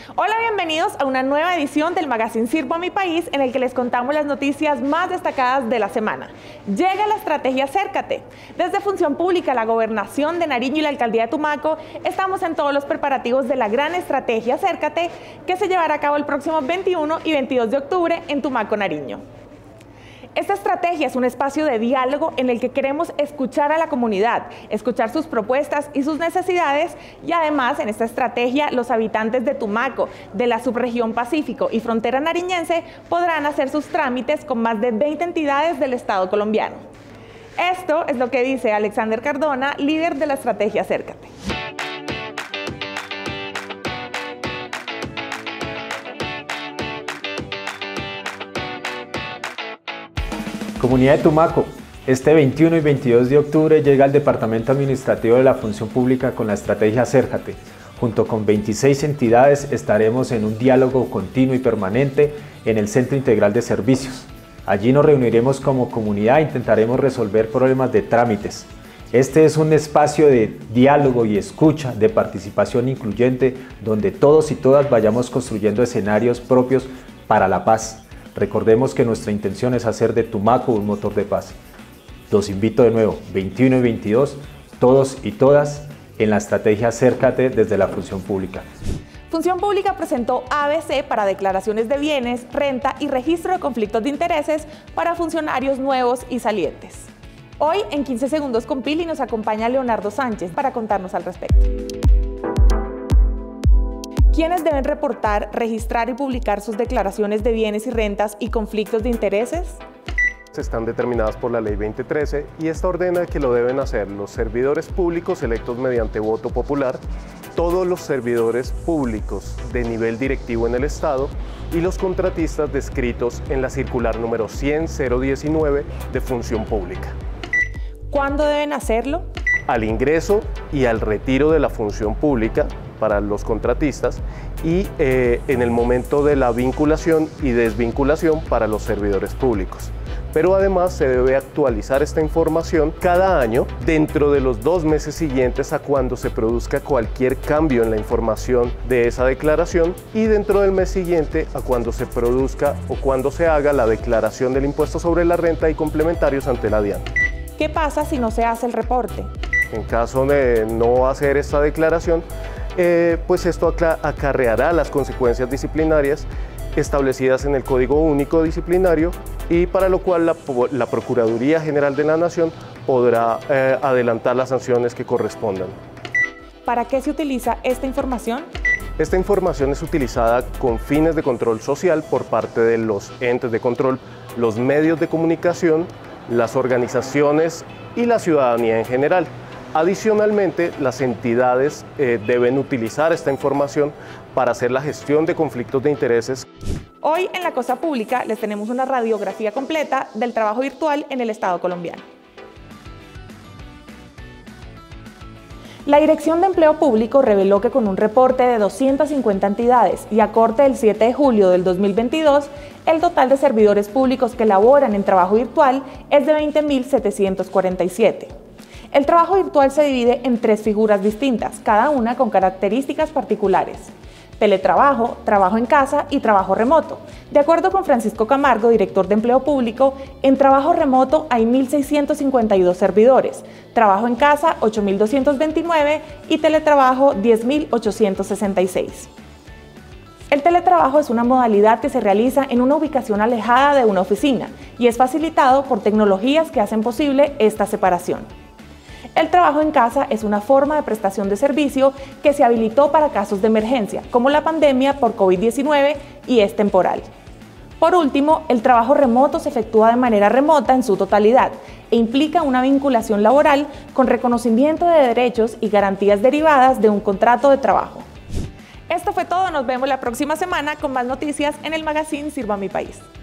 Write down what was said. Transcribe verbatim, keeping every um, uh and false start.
Hola, bienvenidos a una nueva edición del Magazine Sirvo a mi País, en el que les contamos las noticias más destacadas de la semana. Llega la estrategia Acércate. Desde Función Pública, la Gobernación de Nariño y la Alcaldía de Tumaco, estamos en todos los preparativos de la gran estrategia Acércate, que se llevará a cabo el próximo veintiuno y veintidós de octubre en Tumaco, Nariño. Esta estrategia es un espacio de diálogo en el que queremos escuchar a la comunidad, escuchar sus propuestas y sus necesidades, y además en esta estrategia los habitantes de Tumaco, de la subregión Pacífico y frontera nariñense podrán hacer sus trámites con más de veinte entidades del Estado colombiano. Esto es lo que dice Alexander Cardona, líder de la estrategia Acércate. Comunidad de Tumaco, este veintiuno y veintidós de octubre llega al Departamento Administrativo de la Función Pública con la estrategia Acércate. Junto con veintiséis entidades estaremos en un diálogo continuo y permanente en el Centro Integral de Servicios. Allí nos reuniremos como comunidad e intentaremos resolver problemas de trámites. Este es un espacio de diálogo y escucha, de participación incluyente, donde todos y todas vayamos construyendo escenarios propios para la paz. Recordemos que nuestra intención es hacer de Tumaco un motor de paz. Los invito de nuevo, veintiuno y veintidós, todos y todas, en la estrategia Acércate desde la Función Pública. Función Pública presentó A B C para declaraciones de bienes, renta y registro de conflictos de intereses para funcionarios nuevos y salientes. Hoy, en quince segundos con Pili, nos acompaña Leonardo Sánchez para contarnos al respecto. ¿Quiénes deben reportar, registrar y publicar sus declaraciones de bienes y rentas y conflictos de intereses? Están determinadas por la Ley veinte trece y esta ordena que lo deben hacer los servidores públicos electos mediante voto popular, todos los servidores públicos de nivel directivo en el Estado y los contratistas descritos en la circular número cien punto cero diecinueve de Función Pública. ¿Cuándo deben hacerlo? Al ingreso y al retiro de la función pública para los contratistas y eh, en el momento de la vinculación y desvinculación para los servidores públicos. Pero además se debe actualizar esta información cada año dentro de los dos meses siguientes a cuando se produzca cualquier cambio en la información de esa declaración y dentro del mes siguiente a cuando se produzca o cuando se haga la declaración del impuesto sobre la renta y complementarios ante la DIAN. ¿Qué pasa si no se hace el reporte? En caso de no hacer esta declaración, eh, pues esto acarreará las consecuencias disciplinarias establecidas en el Código Único Disciplinario y para lo cual la, la Procuraduría General de la Nación podrá eh, adelantar las sanciones que correspondan. ¿Para qué se utiliza esta información? Esta información es utilizada con fines de control social por parte de los entes de control, los medios de comunicación, las organizaciones y la ciudadanía en general. Adicionalmente, las entidades eh, deben utilizar esta información para hacer la gestión de conflictos de intereses. Hoy en La Cosa Pública les tenemos una radiografía completa del trabajo virtual en el Estado colombiano. La Dirección de Empleo Público reveló que con un reporte de doscientas cincuenta entidades y a corte del siete de julio del dos mil veintidós, el total de servidores públicos que laboran en trabajo virtual es de veinte mil setecientos cuarenta y siete. El trabajo virtual se divide en tres figuras distintas, cada una con características particulares: teletrabajo, trabajo en casa y trabajo remoto. De acuerdo con Francisco Camargo, director de Empleo Público, en trabajo remoto hay mil seiscientos cincuenta y dos servidores, trabajo en casa ocho mil doscientos veintinueve y teletrabajo diez mil ochocientos sesenta y seis. El teletrabajo es una modalidad que se realiza en una ubicación alejada de una oficina y es facilitado por tecnologías que hacen posible esta separación. El trabajo en casa es una forma de prestación de servicio que se habilitó para casos de emergencia, como la pandemia por COVID diecinueve, y es temporal. Por último, el trabajo remoto se efectúa de manera remota en su totalidad e implica una vinculación laboral con reconocimiento de derechos y garantías derivadas de un contrato de trabajo. Esto fue todo, nos vemos la próxima semana con más noticias en el Magazine Sirvo a mi País.